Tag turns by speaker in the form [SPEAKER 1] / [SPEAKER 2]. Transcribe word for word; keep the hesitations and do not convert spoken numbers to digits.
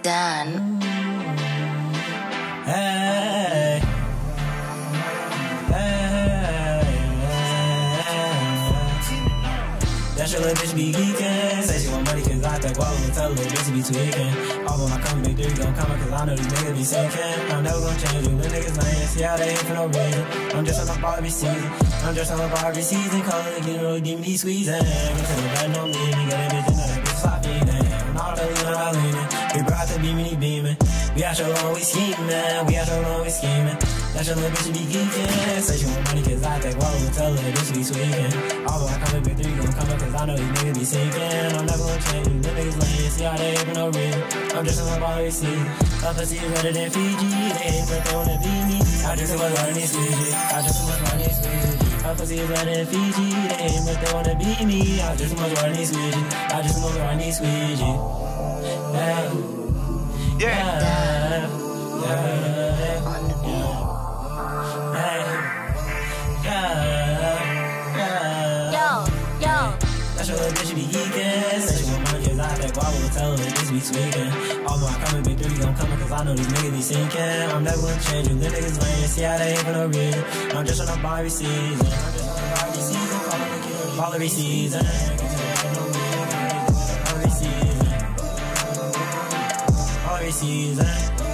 [SPEAKER 1] Dan.
[SPEAKER 2] Hey, hey, that your little bitch be geeking. Say she want money cause I take guava and tell her little bitch to be tweaking. All of my coming big three gon' come up cause I know these niggas be sinking. I'm never gon' change you, little niggas lame. See how they ain't for no reason. I'm just on the Barbie season. I'm just on the Barbie season. Call it again, really give me these squeezing. Get to the bed, don't leave me. Get that bitch in that bitch stop eating. All the lean, all leaning. We brought the beam and he beaming. We out your long, we scheming. We out your long, we scheming. That your little bitch be geeking. Say she want money cause I take guava and tell her bitch be tweaking. Although I come in big three gon' come up cause I know these niggas be sinking. I'm never gon' change you, little niggas lame. See how they ain't for no reason. I'm just on the Barbie season. My pussy is better than Fiji. They hate but they wanna beat me. I just so much money squeegee. I just so much money squeegee. My pussy is better than Fiji. They hate but they wanna beat me. I just so much money squeegee. I just so much money squeegee. Yeah.
[SPEAKER 3] Yeah.
[SPEAKER 2] Yeah. Yeah.
[SPEAKER 1] On the beat.
[SPEAKER 2] Yo, yo. That your little bitch be geeking. Say she want money cause I take guava and tell her bitch be tweaking. Although I come in big three gon' come cause I know these niggas be sinking. I'm never gonna change you, little niggas lame. See how they ain't for no reason. I'm just on the Barbie season. I'm just on the Barbie season. Barbie season. Barbie season. Barbie season.